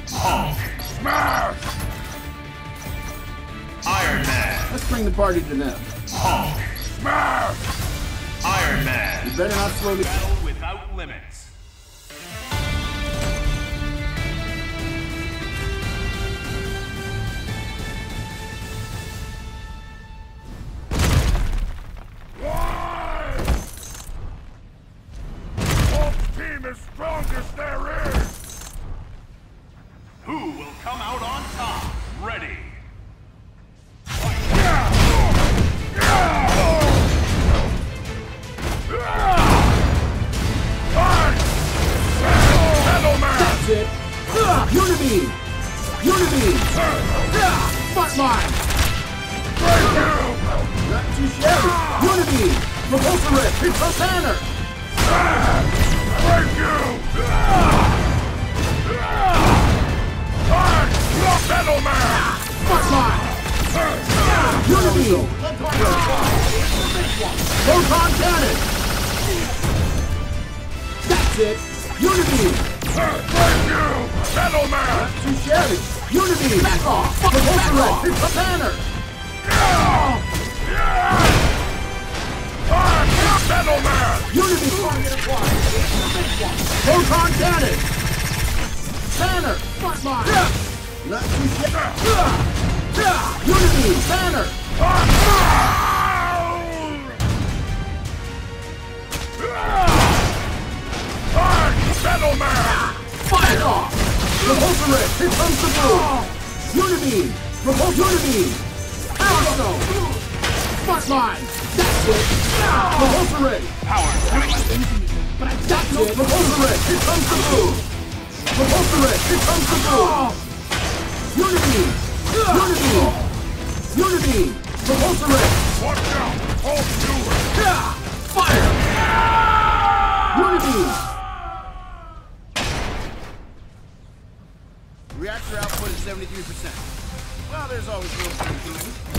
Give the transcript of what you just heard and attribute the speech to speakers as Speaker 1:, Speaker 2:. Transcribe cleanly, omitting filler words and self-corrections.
Speaker 1: Hulk. Smash! Iron Man.
Speaker 2: Let's bring the party to them.
Speaker 1: Hulk. Smash! Iron Man.
Speaker 2: You better not slow me.
Speaker 1: Battle without limits.
Speaker 3: As strongest there is!
Speaker 1: Who will come out on top? Ready!
Speaker 2: That's it! Unibeam! Unibeam! Frontline!
Speaker 3: Break you!
Speaker 2: Not too shabby! Unibeam! Repulsor! It's a banner!
Speaker 3: Break you! Metal Man!
Speaker 2: Frontline! Unibeam! Proton Cannon! That's it! Unibeam!
Speaker 3: Break you! Metal Man!
Speaker 2: Not too shabby! Unibeam! Back off! Repulsor! It's a banner!
Speaker 3: Metal Man!
Speaker 2: Unibeam! Proton Cannon! Banner! Frontline! Not too shabby! Unibeam! Banner!
Speaker 3: Metal Man!
Speaker 2: Fire off! Repulsor! Here comes the blue! Unibeam! Repulsor! Unibeam! Aerostone! Frontline! That's it! Repulsor!
Speaker 1: Power switch.
Speaker 2: That's it! Repulsor! Here comes the blue! Repulsor! Here comes the blue! Unibeam! Unibeam! Unibeam! Repulsor!
Speaker 3: Watch out! Hold to it!
Speaker 2: Fire! Unibeam! Reactor output is 73%. Well, there's always room for improvement.